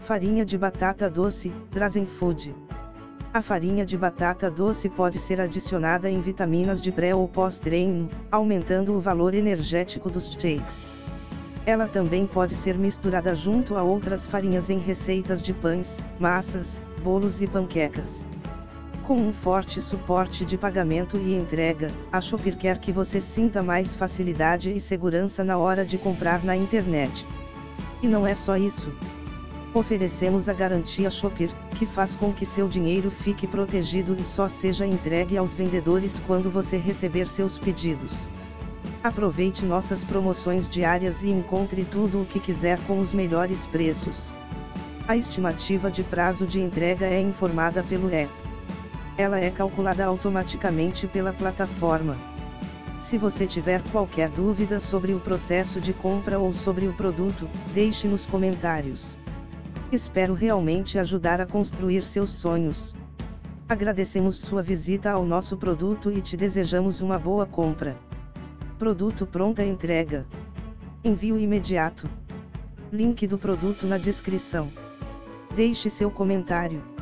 Farinha de batata doce, Drazen Food. A farinha de batata doce pode ser adicionada em vitaminas de pré ou pós-treino, aumentando o valor energético dos shakes. Ela também pode ser misturada junto a outras farinhas em receitas de pães, massas, bolos e panquecas. Com um forte suporte de pagamento e entrega, a Shopper quer que você sinta mais facilidade e segurança na hora de comprar na internet. E não é só isso. Oferecemos a garantia Shopper, que faz com que seu dinheiro fique protegido e só seja entregue aos vendedores quando você receber seus pedidos. Aproveite nossas promoções diárias e encontre tudo o que quiser com os melhores preços. A estimativa de prazo de entrega é informada pelo app. Ela é calculada automaticamente pela plataforma. Se você tiver qualquer dúvida sobre o processo de compra ou sobre o produto, deixe nos comentários. Espero realmente ajudar a construir seus sonhos. Agradecemos sua visita ao nosso produto e te desejamos uma boa compra. Produto pronta entrega. Envio imediato. Link do produto na descrição. Deixe seu comentário.